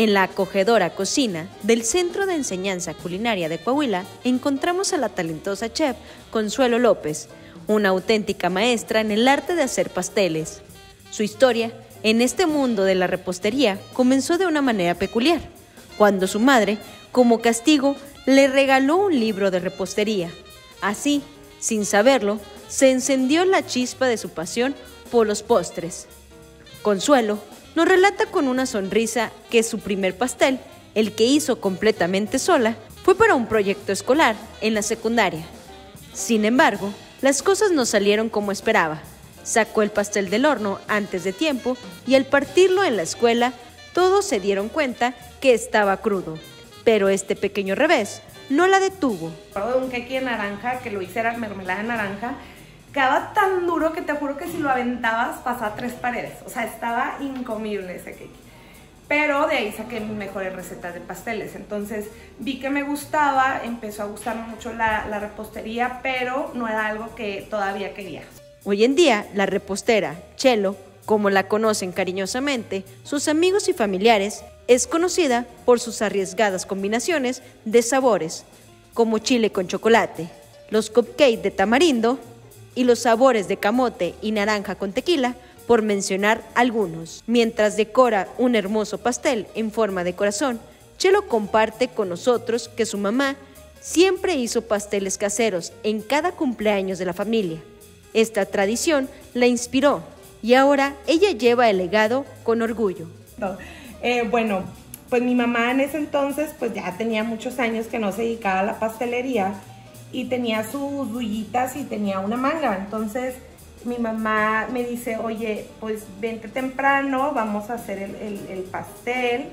En la acogedora cocina del Centro de Enseñanza Culinaria de Coahuila encontramos a la talentosa chef Consuelo López, una auténtica maestra en el arte de hacer pasteles. Su historia en este mundo de la repostería comenzó de una manera peculiar, cuando su madre, como castigo, le regaló un libro de repostería. Así, sin saberlo, se encendió la chispa de su pasión por los postres. Consuelo nos relata con una sonrisa que su primer pastel, el que hizo completamente sola, fue para un proyecto escolar en la secundaria. Sin embargo, las cosas no salieron como esperaba. Sacó el pastel del horno antes de tiempo y al partirlo en la escuela, todos se dieron cuenta que estaba crudo. Pero este pequeño revés no la detuvo. De un queque de naranja, que lo hice era mermelada de naranja, quedaba tan duro que te juro que si lo aventabas pasaba 3 paredes. O sea, estaba incomible ese cake. Pero de ahí saqué mis mejores recetas de pasteles. Entonces vi que me gustaba, empezó a gustarme mucho la repostería, pero no era algo que todavía quería. Hoy en día, la repostera Chelo, como la conocen cariñosamente sus amigos y familiares, es conocida por sus arriesgadas combinaciones de sabores, como chile con chocolate, los cupcakes de tamarindo y los sabores de camote y naranja con tequila, por mencionar algunos. Mientras decora un hermoso pastel en forma de corazón, Chelo comparte con nosotros que su mamá siempre hizo pasteles caseros en cada cumpleaños de la familia. Esta tradición la inspiró y ahora ella lleva el legado con orgullo. Bueno, pues mi mamá en ese entonces pues ya tenía muchos años que no se dedicaba a la pastelería y tenía sus dullitas y tenía una manga. Entonces mi mamá me dice, oye, pues vente temprano, vamos a hacer el pastel.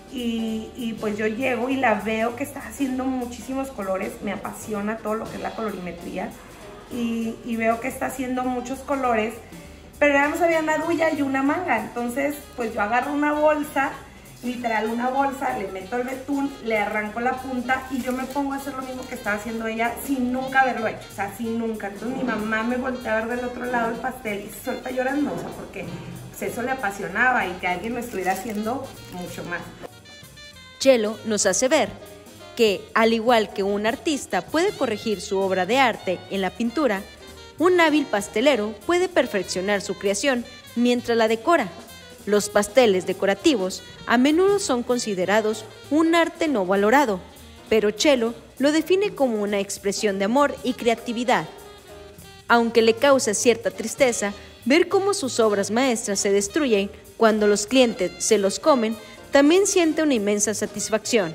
Y pues yo llego y la veo que está haciendo muchísimos colores, me apasiona todo lo que es la colorimetría. Y veo que está haciendo muchos colores, pero ya no sabía una duya y una manga. Entonces pues yo agarro una bolsa, literal una bolsa, le meto el betún, le arranco la punta y yo me pongo a hacer lo mismo que estaba haciendo ella sin nunca haberlo hecho, o sea, sin nunca. Entonces mi mamá me voltea a ver del otro lado el pastel y se suelta llorando, o sea, porque pues, eso le apasionaba y que alguien lo estuviera haciendo mucho más. Chelo nos hace ver que, al igual que un artista puede corregir su obra de arte en la pintura, un hábil pastelero puede perfeccionar su creación mientras la decora. Los pasteles decorativos a menudo son considerados un arte no valorado, pero Chelo lo define como una expresión de amor y creatividad. Aunque le causa cierta tristeza ver cómo sus obras maestras se destruyen cuando los clientes se los comen, también siente una inmensa satisfacción.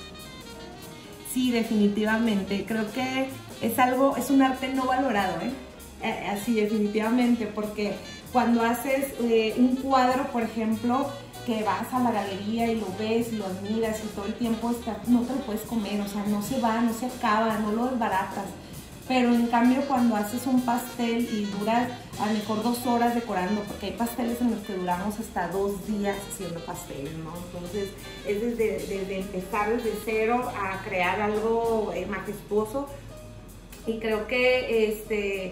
Sí, definitivamente. Creo que es un arte no valorado, así definitivamente, porque cuando haces un cuadro, por ejemplo, que vas a la galería y lo ves y lo admiras y todo el tiempo no te lo puedes comer, o sea, no se va, no se acaba, no lo desbaratas. Pero en cambio cuando haces un pastel y duras a lo mejor 2 horas decorando, porque hay pasteles en los que duramos hasta 2 días haciendo pasteles, ¿no? Entonces es desde empezar desde cero a crear algo majestuoso. Y creo que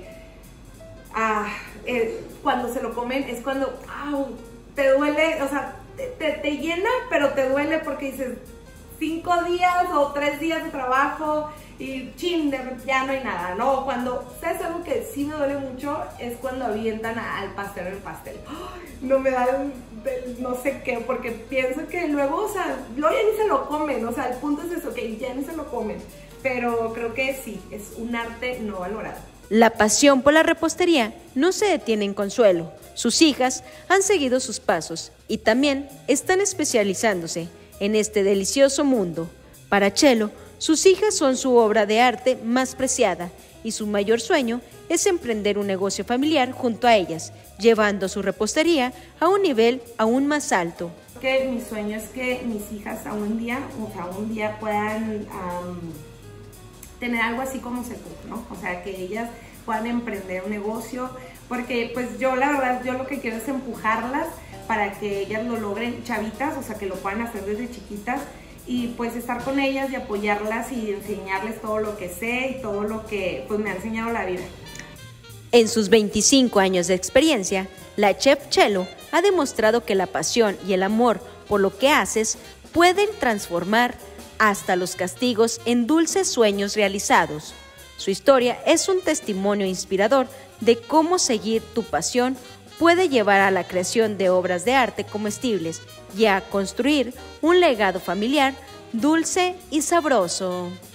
cuando se lo comen es cuando te duele, o sea, te llena, pero te duele porque dices 5 días o 3 días de trabajo y chin, ya no hay nada, ¿no? Cuando, ¿sabes algo que sí me duele mucho? Es cuando avientan al pastel el pastel. No me da, no sé qué, porque pienso que luego, o sea, luego ya ni se lo comen, o sea, el punto es eso, que ya ni se lo comen. Pero creo que sí, es un arte no valorado. La pasión por la repostería no se detiene en Consuelo. Sus hijas han seguido sus pasos y también están especializándose en este delicioso mundo. Para Chelo, sus hijas son su obra de arte más preciada y su mayor sueño es emprender un negocio familiar junto a ellas, llevando su repostería a un nivel aún más alto. Mi sueño es que mis hijas un día puedan tener algo así como Secook, ¿no? O sea, que ellas puedan emprender un negocio, porque pues yo la verdad, yo lo que quiero es empujarlas para que ellas lo logren chavitas, o sea, que lo puedan hacer desde chiquitas y pues estar con ellas y apoyarlas y enseñarles todo lo que sé y todo lo que pues me ha enseñado la vida. En sus 25 años de experiencia, la chef Chelo ha demostrado que la pasión y el amor por lo que haces pueden transformar hasta los castigos en dulces sueños realizados. Su historia es un testimonio inspirador de cómo seguir tu pasión puede llevar a la creación de obras de arte comestibles y a construir un legado familiar dulce y sabroso.